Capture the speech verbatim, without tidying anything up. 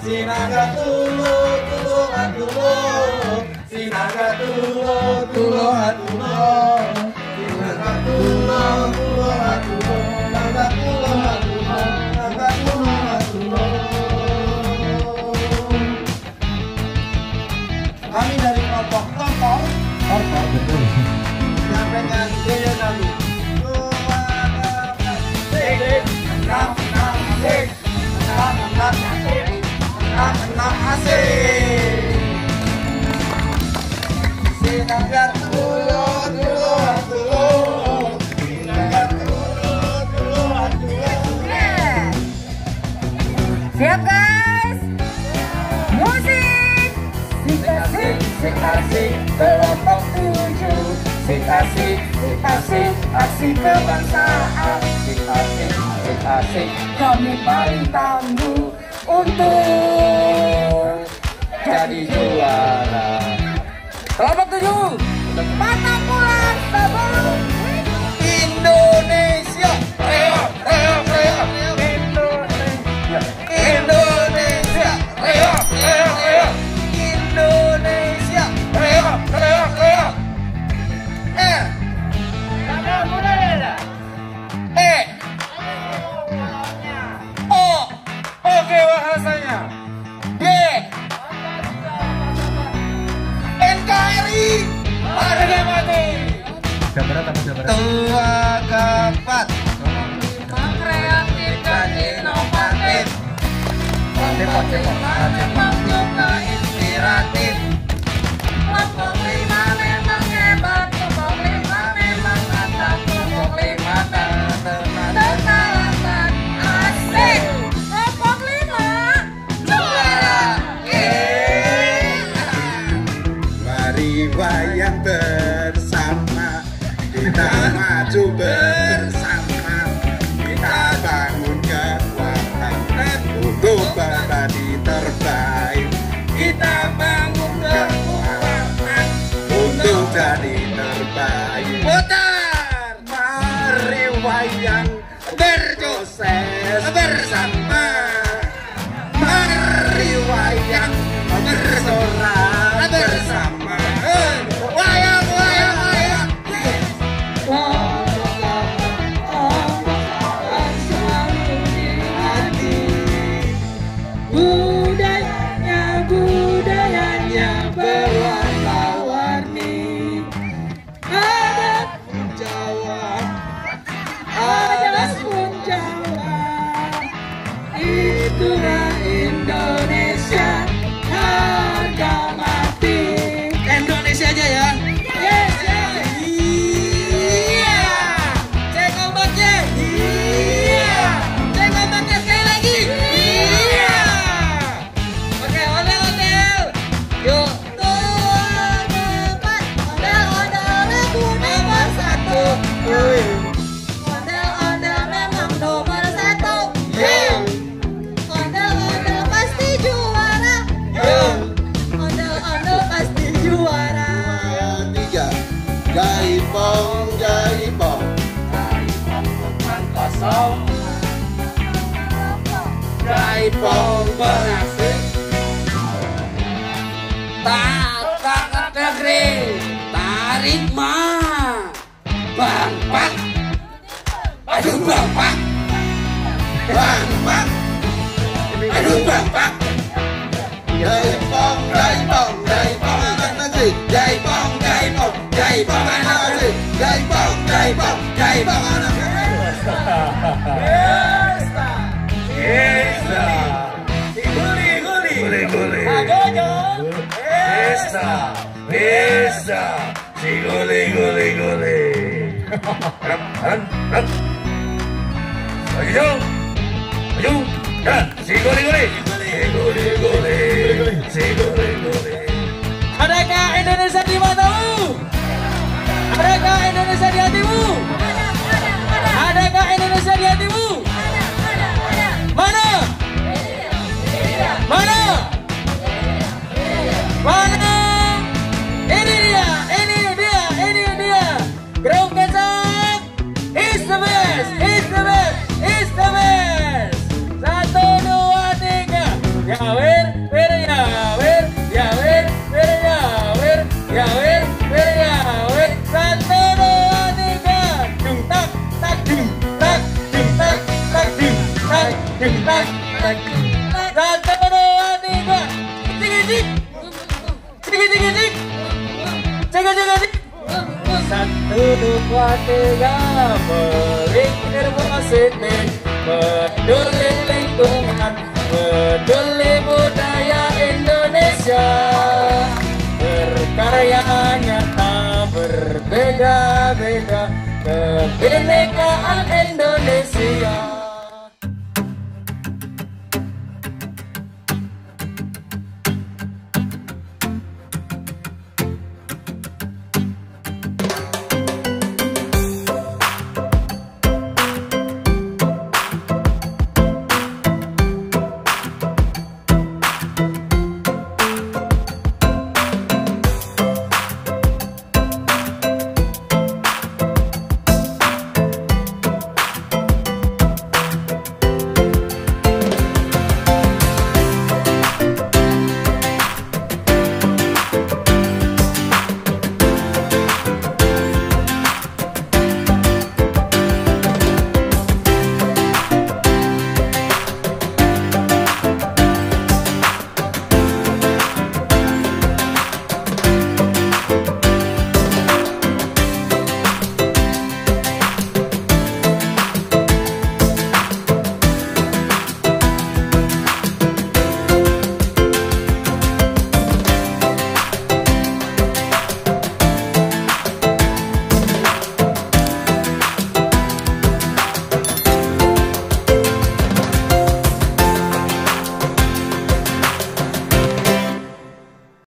Sinaga tulo, tulo atulo, sinaga tulo, tulo atulo, sinaga tulo, tulo atulo, naga tulo atulo, naga tulo atulo. Kami dari kelompok Topong, Topong betul. Menyampaikan gaya kami. Enam, enam, asik, enam, enam, asik. Enam asik. Sinaga tulo, tulo atulo, sinaga tulo, tulo atulo. Siap guys? Musik. Sik asik, sik asik, kelompok tujuh. Sik asik, sik asik, aksi kebangsaan. Sik asik, sik asik, kami paling tangguh untuk jadi juara. Kelompok tujuh, patah pulang sebelum Indonesia, Reo, Reo, Reo, Indonesia, Indonesia, Reo, Reo, Reo, Indonesia, Reo, Reo, Reo. Eh, eh, oh, oke bahasanya. D, N K R I, harga mati. Jabarat apa Jabarat? Tua keempat, kreatif dan inovatif. Cepot, cepot. Ah, cepot. Juga inspiratif. kelompok lima memang hebat. Kelompok lima memang mantap. Kelompok lima terkenalkan asik. Kelompok lima juara. Mari wayang bersama, kita maju bersama, kita bangun kekuatan untuk berbadi terbaik. Kita bangun kekuatan untuk jadi terbaik. Putar, mari wayang berproses bersama. Mari wayang bersorak bersama. Wayang, wayang, wayang. Budayanya, budayanya berwarna-warni. Adat pun Jawa, adat pun Jawa. Itulah Indonesia, harga mati. Indonesia aja ya. Yes, yes. Iya. Cek ombaknya. Iya. Cek ombaknya sekali lagi. Iya. Oke, ondel-ondel. Yuk. Tua depan, ondel-ondel lagu nomor satu. Ondel-ondel memang nomor satu. Ondel-ondel pasti juara. Ondel-ondel pasti juara. Tiga. Jaipong, jaipong. Kosong. Jaipong berhasil. Tata negeri. Tarik mah. Bangpak. Aduh bangpak. Bangpak. Aduh bangpak. Jaipong, jaipong, jaipong anak negeri. Jaipong, jaipong, jaipong anak negeri. Jaipong, jaipong, jaipong anak negeri. Fiesta, fiesta, guli, guli, guli, guli. Agogo, fiesta, fiesta, si guli, guli, guli. Han, han, han. Maju, maju, dan si guli, guli. Si guli, guli, si guli, guli. Adakah Indonesia di matamu? Adakah Indonesia di hatimu? Adakah Indonesia di hatimu? Mana? Mana? Mana? Ini dia, ini dia, ini dia. Grup Kecap is the best, is the best, is the best. Satu, dua, tiga. Ya wes. duduk warga berpikir positif, peduli lingkungan, peduli budaya Indonesia, berkarya nyata berbeda-beda, kebinekaan